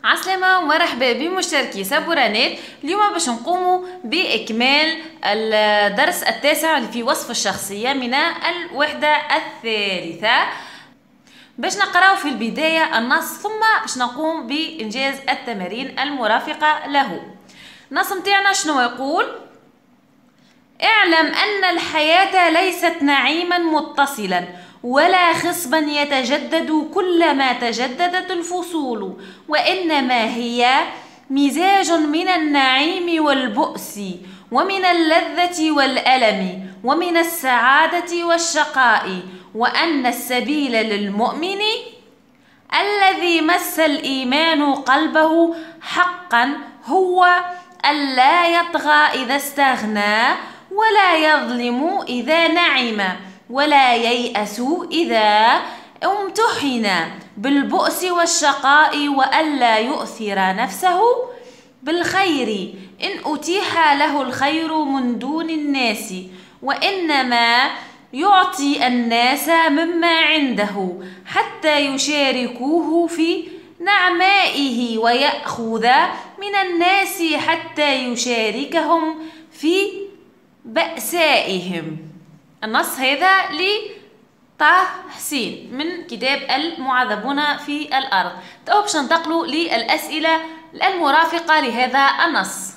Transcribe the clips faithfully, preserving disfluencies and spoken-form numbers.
عسلامة ومرحبا بمشتركي سبورانات. اليوم باش نقوموا بإكمال الدرس التاسع اللي في وصف الشخصية من الوحدة الثالثة. باش نقراو في البداية النص ثم باش نقوم بإنجاز التمارين المرافقة له. النص متاعنا شنو يقول؟ اعلم أن الحياة ليست نعيما متصلا ولا خصبا يتجدد كلما تجددت الفصول، وإنما هي مزاج من النعيم والبؤس، ومن اللذة والألم، ومن السعادة والشقاء، وأن السبيل للمؤمن الذي مس الإيمان قلبه حقا هو ألا يطغى إذا استغنى، ولا يظلم إذا نعم، ولا ييأس إذا امتحن بالبؤس والشقاء، وألا يؤثر نفسه بالخير إن أتيح له الخير من دون الناس، وإنما يعطي الناس مما عنده حتى يشاركوه في نعمائه، ويأخذ من الناس حتى يشاركهم في بأسائهم. النص هذا لطه حسين من كتاب المعذبون في الأرض. تو باش ننتقلوا للأسئلة المرافقة لهذا النص.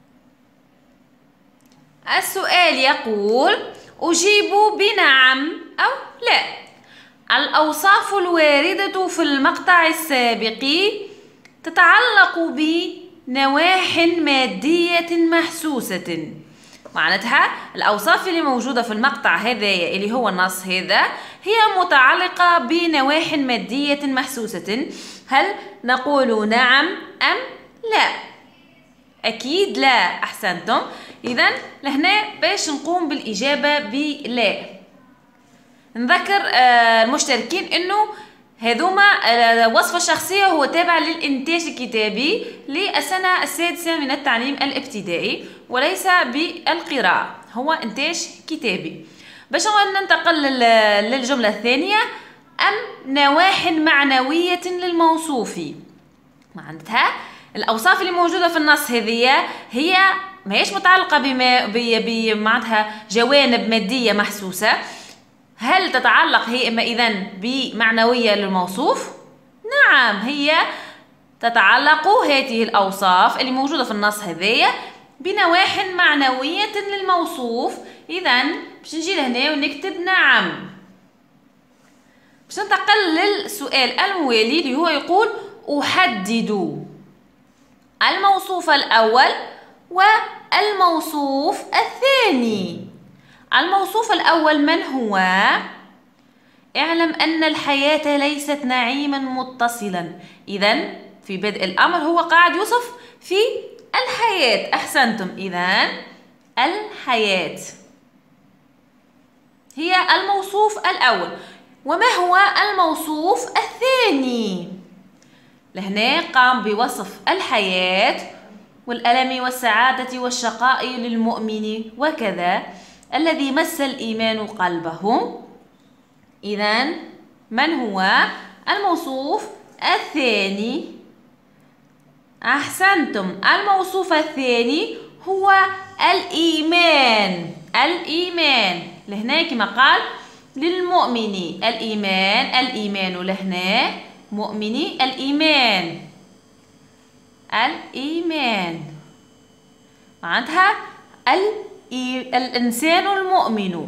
السؤال يقول: أجيب بنعم أو لا. الأوصاف الواردة في المقطع السابق تتعلق بنواح مادية محسوسة. معناتها الأوصاف اللي موجودة في المقطع هذا اللي هو النص هذا هي متعلقة بنواح مادية محسوسة. هل نقول نعم أم لا؟ أكيد لا، أحسنتم. إذن لهنا باش نقوم بالإجابة بلا. نذكر المشتركين أنه هذوما وصف الشخصية هو تابع للإنتاج الكتابي للسنة السادسة من التعليم الابتدائي وليس بالقراءة، هو إنتاج كتابي. باش ننتقل للجملة الثانية: أم نواح معنوية للموصوف. معناتها الأوصاف اللي موجودة في النص هذه هي ماهيش متعلقة بما بمعناتها جوانب مادية محسوسة. هل تتعلق هي إما إذن بمعنوية للموصوف؟ نعم، هي تتعلق هذه الأوصاف اللي موجودة في النص هذايا بنواح معنوية للموصوف. إذن باش نجي لهنا ونكتب نعم. باش ننتقل للسؤال الموالي اللي هو يقول: أحدد الموصوف الأول والموصوف الثاني. الموصوف الأول من هو؟ اعلم أن الحياة ليست نعيما متصلا. إذن في بدء الأمر هو قاعد يوصف في الحياة. أحسنتم. إذن الحياة هي الموصوف الأول. وما هو الموصوف الثاني؟ لهنا قام بوصف الحياة والألم والسعادة والشقاء للمؤمن وكذا الذي مس الإيمان قلبه. إذن من هو الموصوف الثاني؟ أحسنتم، الموصوف الثاني هو الإيمان. الإيمان لهنا كما قال للمؤمن الإيمان، الإيمان لهنا مؤمني الإيمان. الإيمان معناتها الإنسان المؤمن.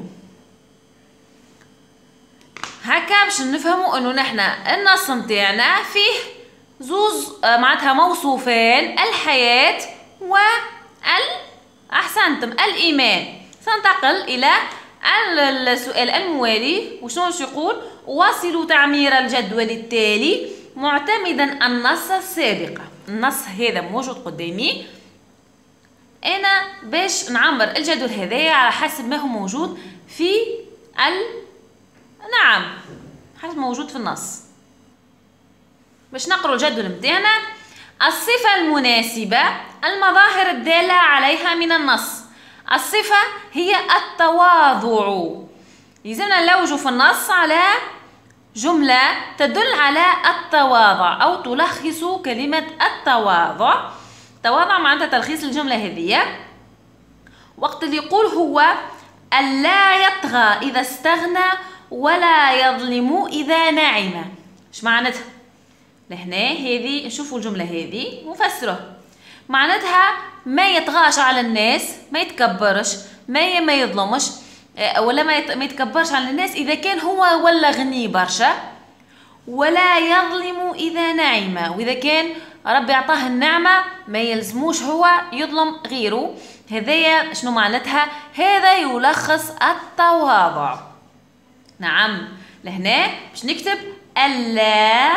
هكا باش نفهموا انه نحنا النص نتاعنا فيه زوز معناتها موصوفين: الحياة وال أحسنتم الإيمان. سننتقل إلى السؤال الموالي وشنو باش يقول: واصلوا تعمير الجدول التالي معتمدا النص السابق. النص هذا موجود قدامي، أنا باش نعمر الجدول هذايا على حسب ما هو موجود في ال نعم حسب موجود في النص. باش نقرأ الجدول متاعنا: الصفة المناسبة، المظاهر الدالة عليها من النص. الصفة هي التواضع. لازمنا نلوجوا في النص على جملة تدل على التواضع أو تلخص كلمة التواضع. تواضع معناتها تلخيص الجملة هذه. وقت اللي يقول هو ألا يطغى إذا استغنى ولا يظلم إذا نعم. ايش معناتها؟ لهنا هذه نشوفوا الجملة هذه ونفسره. معناتها ما يطغاش على الناس، ما يتكبرش، ما ما يظلمش، ولا ما يتكبرش على الناس إذا كان هو ولا غني برشا، ولا يظلم إذا نعم، وإذا كان ربي أعطاه النعمة ما يلزموش هو يظلم غيره. هذايا شنو معناتها؟ هذا يلخص التواضع. نعم، لهنا باش نكتب ألا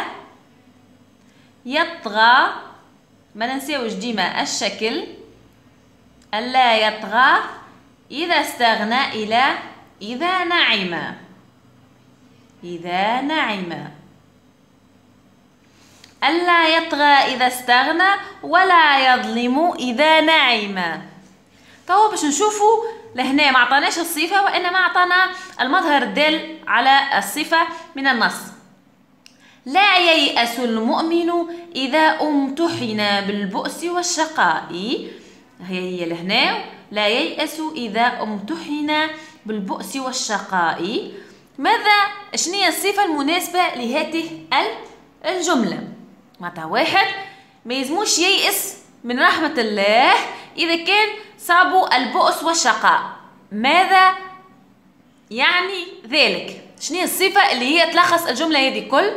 يطغى، ما ننساوش ديما الشكل، ألا يطغى إذا استغنى إلى إذا نعم. إذا نعم. ألا يطغى إذا استغنى ولا يظلم إذا نعم. تو باش نشوفوا لهنا ما عطاناش الصفة وإنما عطانا المظهر الدال على الصفة من النص. لا ييأس المؤمن إذا امتحن بالبؤس والشقاء. هي هي لهنا لا ييأس إذا امتحن بالبؤس والشقاء. ماذا شنو هي الصفة المناسبة لهذه الجملة؟ معناتها واحد ما يلزموش ييأس من رحمة الله إذا كان صابوا البؤس والشقاء. ماذا يعني ذلك؟ شنو هي الصفة اللي هي تلخص الجملة هذه كل؟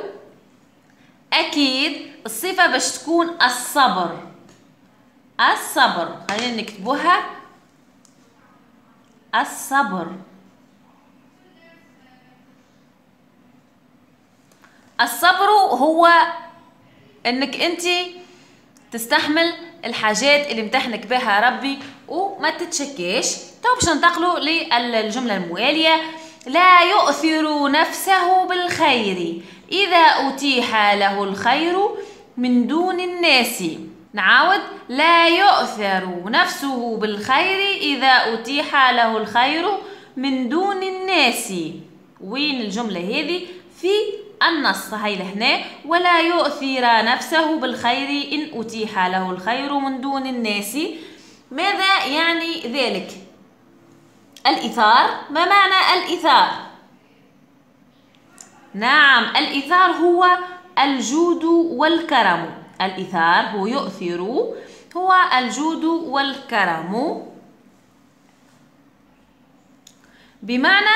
أكيد الصفة باش تكون الصبر. الصبر، خلينا نكتبوها، الصبر. الصبر هو انك انت تستحمل الحاجات اللي امتحنك بها ربي وما تتشكيش. تو باش ننتقلوا للجملة الموالية. لا يؤثر نفسه بالخير إذا أتيح له الخير من دون الناس. نعاود، لا يؤثر نفسه بالخير إذا أتيح له الخير من دون الناس. وين الجملة هذه؟ في النص. هاي لهنا ولا يؤثر نفسه بالخير إن أتيح له الخير من دون الناس. ماذا يعني ذلك؟ الإيثار. ما معنى الإيثار؟ نعم، الإيثار هو الجود والكرم. الإيثار هو يؤثر، هو الجود والكرم. بمعنى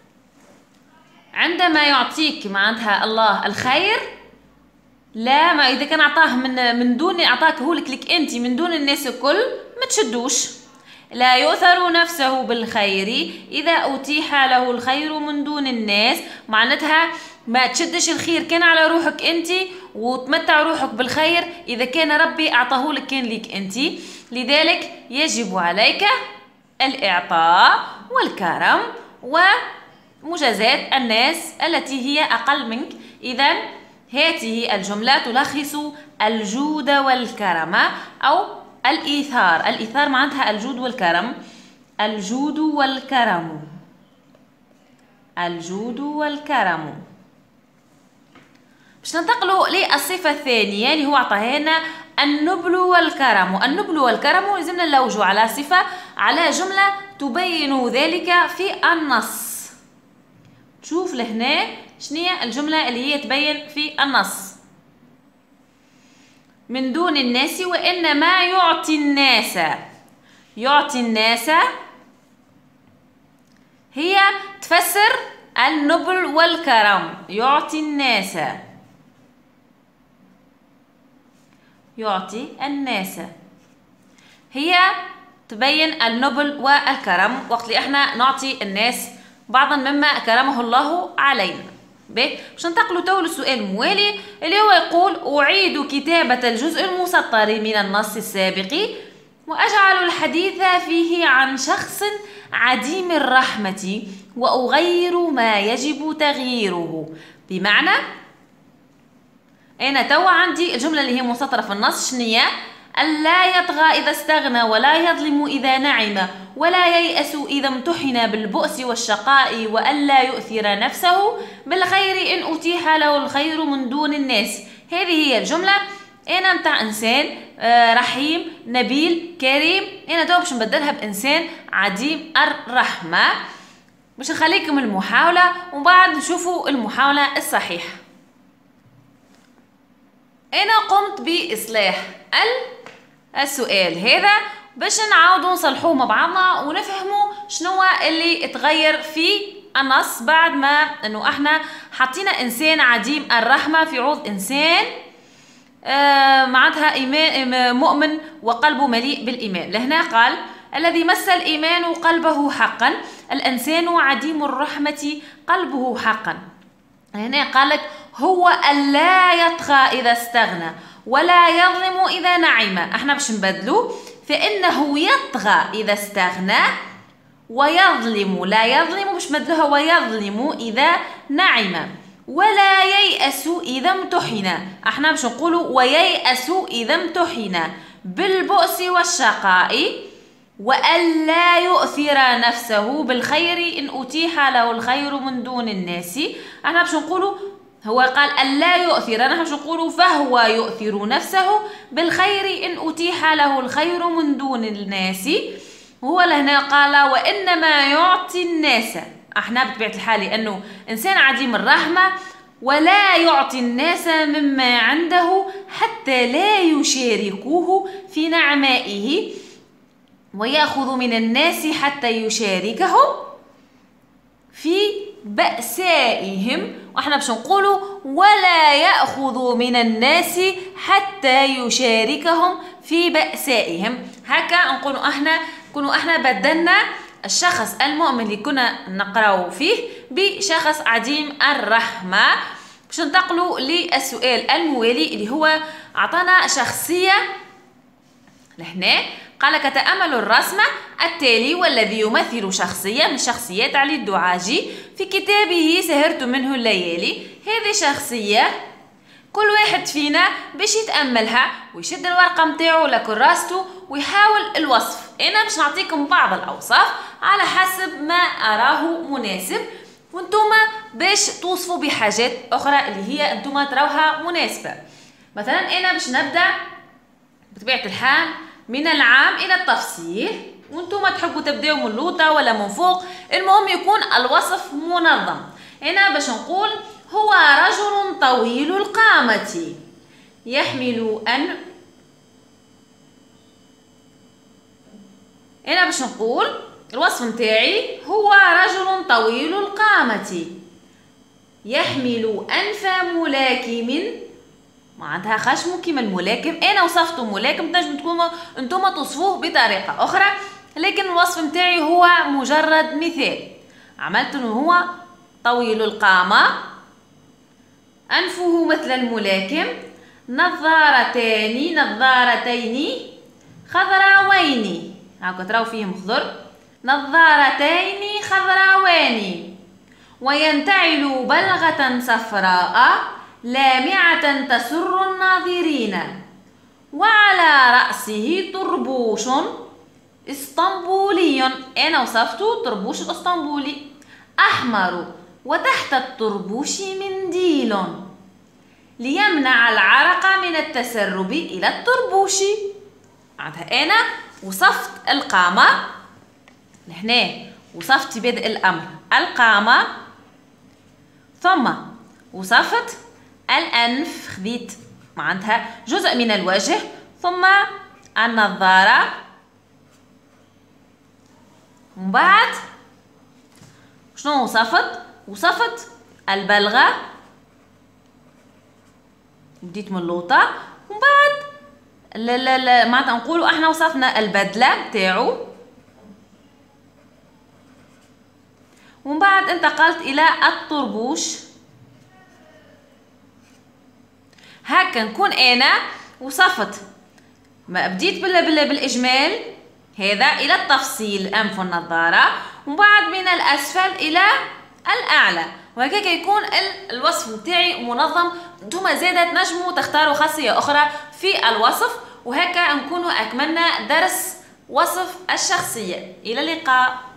عندما يعطيك معناتها الله الخير، لا ما إذا كان أعطاه من من دون أعطاك هو لك لك أنت من دون الناس الكل ما تشدوش. لا يؤثر نفسه بالخير إذا أتيح له الخير من دون الناس. معناتها ما تشدش الخير كان على روحك أنت وتمتع روحك بالخير إذا كان ربي أعطاه لك كان لك أنت. لذلك يجب عليك الإعطاء والكرم ومجازاة الناس التي هي أقل منك. إذن هذه الجملة تلخص الجود والكرم أو الإيثار. الإيثار معناتها الجود والكرم. الجود والكرم. الجود والكرم. باش ننتقلوا للصفة الثانية اللي هو عطاها لنا النبل والكرم. النبل والكرم لازمنا نلوجوا على صفة على جملة تبين ذلك في النص. تشوف لهنا شنو الجملة اللي هي تبين في النص. من دون الناس وإنما يعطي الناس. يعطي الناس هي تفسر النبل والكرم. يعطي الناس، يعطي الناس هي تبين النبل والكرم وقت اللي احنا نعطي الناس بعضا مما كرمه الله علينا. باش ننتقلوا تو للسؤال الموالي اللي هو يقول أعيد كتابة الجزء المسطر من النص السابق وأجعل الحديث فيه عن شخص عديم الرحمة وأغير ما يجب تغييره. بمعنى أنا توا عندي الجملة اللي هي مسطرة في النص شنية؟ ألا يطغى إذا استغنى ولا يظلم إذا نعم ولا ييأس إذا امتحن بالبؤس والشقاء وألا يؤثر نفسه بالخير إن أتيح له الخير من دون الناس. هذه هي الجملة. أنا متاع إنسان رحيم نبيل كريم، أنا تو باش نبدلها بإنسان عديم الرحمة. باش نخليكم المحاولة ومن بعد نشوفوا المحاولة الصحيحة. أنا قمت بإصلاح السؤال هذا باش نعاودوا نصلحوه مع بعضنا ونفهموا شنو اللي اتغير في النص بعد ما انه احنا حطينا انسان عديم الرحمة في عوض انسان آه معناتها إيمان مؤمن وقلبه مليء بالإيمان. لهنا قال الذي مس الإيمان قلبه حقا، الإنسان عديم الرحمة قلبه حقا. هنا قالك هو ألا يطغى إذا استغنى ولا يظلم إذا نعم. احنا باش نبدلو فإنه يطغى إذا استغنى ويظلم، لا يظلم باش نبدلوها ويظلم إذا نعم ولا ييأس إذا امتحن. احنا باش نقولوا وييأس إذا امتحن بالبؤس والشقاء وألا يؤثر نفسه بالخير إن أتيح له الخير من دون الناس. احنا باش نقولوا هو قال ألا يؤثر، نحن باش نقولوا فهو يؤثر نفسه بالخير إن أتيح له الخير من دون الناس. هو لهنا قال وإنما يعطي الناس، احنا بطبيعة الحال لأنه إنسان عديم الرحمة ولا يعطي الناس مما عنده حتى لا يشاركوه في نعمائه ويأخذ من الناس حتى يشاركهم في بأسائهم. واحنا باش نقولوا ولا يأخذ من الناس حتى يشاركهم في بأسائهم. هكا نقولوا احنا كونوا احنا بدلنا الشخص المؤمن اللي كنا نقراو فيه بشخص عديم الرحمة. باش ننتقلوا للسؤال الموالي اللي هو عطانا شخصية لهنا. قال تأملوا الرسم التالي والذي يمثل شخصية من شخصيات علي الدعاجي في كتابه سهرت منه الليالي. هذه شخصية كل واحد فينا باش يتأملها ويشد الورقة متاعو ولا كراسته ويحاول الوصف. أنا باش نعطيكم بعض الأوصاف على حسب ما أراه مناسب وانتوما باش توصفوا بحاجات أخرى اللي هي انتوما تراوها مناسبة. مثلا أنا باش نبدأ بطبيعة الحال من العام إلى التفصيل وانتم تحبوا تبداو من اللوطة ولا من فوق، المهم يكون الوصف منظم. هنا باش نقول هو رجل طويل القامة يحمل أن هنا باش نقول الوصف متاعي هو رجل طويل القامة يحمل أنف ملاكم معناتها خشمه كيما الملاكم. انا وصفته ملاكم، تنجموا تكونوا انتم توصفوه بطريقه اخرى، لكن الوصف نتاعي هو مجرد مثال. عملت انه هو طويل القامه، انفه مثل الملاكم، نظارتان نظارتين خضراوين، هاكا تراو فيهم خضر، نظارتين خضراوان، وينتعل بلغه صفراء لامعة تسر الناظرين، وعلى رأسه طربوش اسطنبولي. أنا وصفته طربوش الاسطنبولي أحمر، وتحت الطربوش منديل ليمنع العرق من التسرب إلى الطربوش. معناتها أنا وصفت القامة لهنا، وصفت بدء الأمر القامة، ثم وصفت الأنف، خذيت معناتها جزء من الوجه، ثم النظارة، ومن بعد شنو وصفت؟ وصفت البلغة، بديت من اللوطة، ومن بعد لا لا لا معناتها نقولوا احنا وصفنا البدلة تاعو، ومن بعد انتقلت إلى الطربوش. هكا نكون انا وصفت ما بديت بلا بلا بالاجمال هذا الى التفصيل الانف والنظاره، ومن بعد من الاسفل الى الاعلى، وهكاك يكون الوصف نتاعي منظم. نتوما زاده تنجموا تختاروا خاصيه اخرى في الوصف وهكا نكونوا أكملنا درس وصف الشخصية. إلى اللقاء.